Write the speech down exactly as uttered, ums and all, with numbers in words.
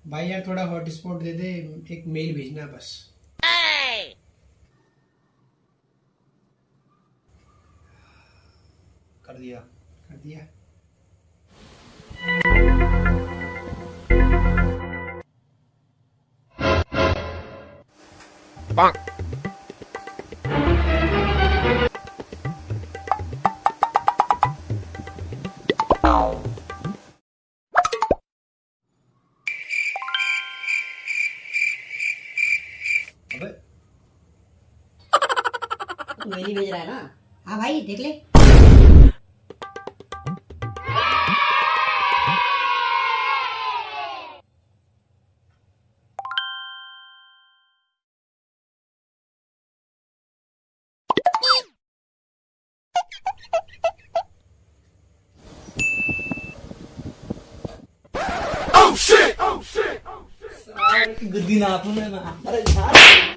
भाई यार थोड़ा हॉटस्पॉट दे दे, एक मेल भेजना है बस। कर दिया कर दिया। अबे तू मेल ही भेज रहा है ना? हाँ भाई देख ले। गुद्दी नाखून में ना। अरे यार